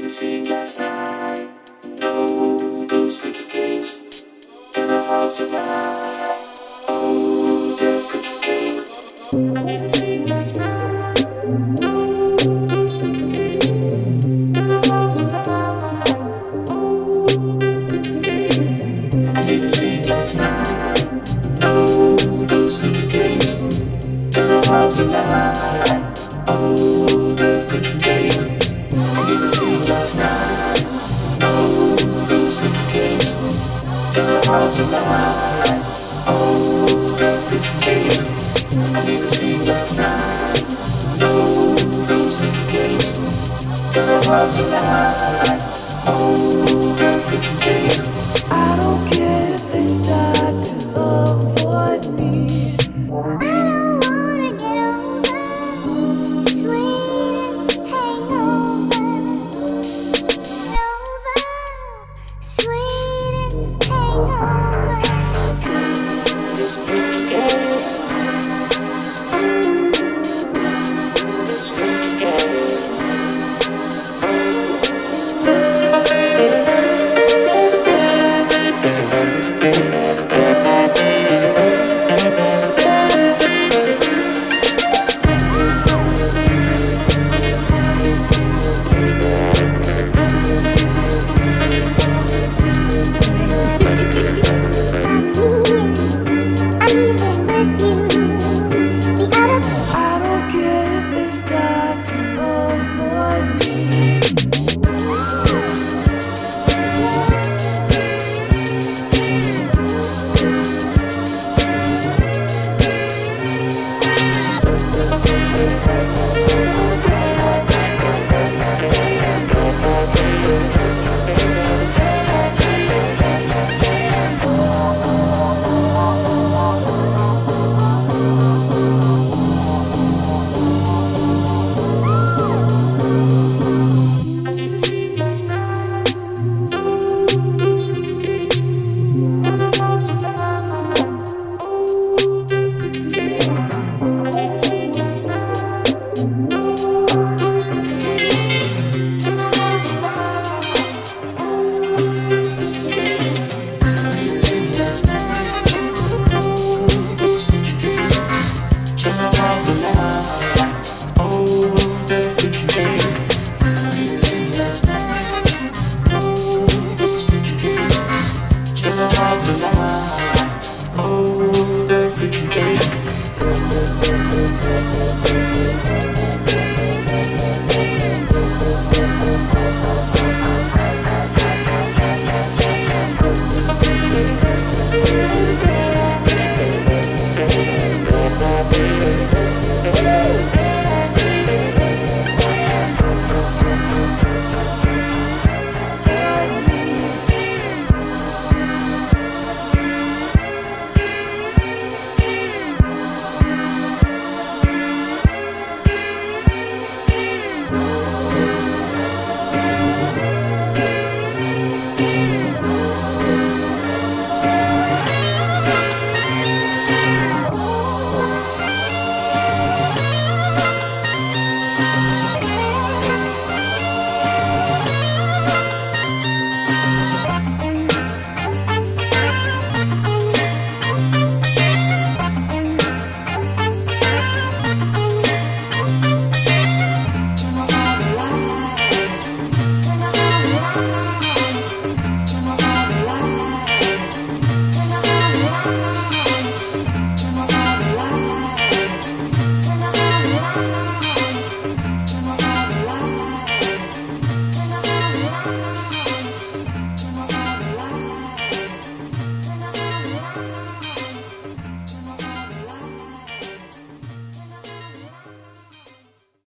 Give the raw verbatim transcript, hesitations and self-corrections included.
didn't see it last night. No, those wicked games in the hearts of mine. Oh, they're freaking games. I didn't see it last night. No, those wicked games in the hearts of mine. Oh, they're freaking games. I didn't see it last night. No, those wicked games in the hearts of mine. Oh, they're freaking games. I didn't see it last night. No, those wicked games in the hearts of mine. Oh, they're freaking games. I didn't see it last night. No, those wicked games in the hearts of mine. Oh, they're freaking games. I don't care if they start to avoid me. I don't wanna get over sweetest hangover. Over sweetest hangover. This freaking games. This freaking games. I don't care if they start to avoid me. We'll be right back.